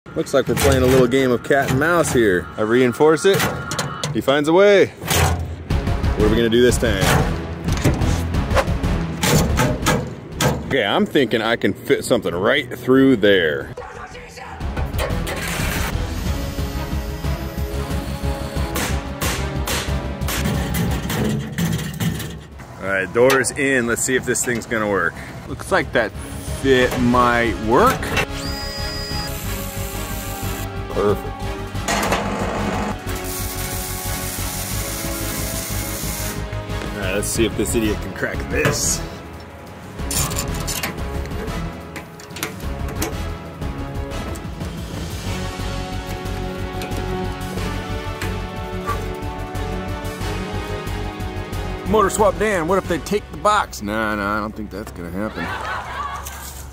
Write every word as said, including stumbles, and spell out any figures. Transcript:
Looks like we're playing a little game of cat and mouse here. I reinforce it, he finds a way. What are we gonna do this time? Okay, I'm thinking I can fit something right through there. All right, door's in. Let's see if this thing's gonna work. Looks like that fit might work. Perfect. All right, let's see if this idiot can crack this. Motor swap Dan, what if they take the box? Nah, nah, I don't think that's gonna happen.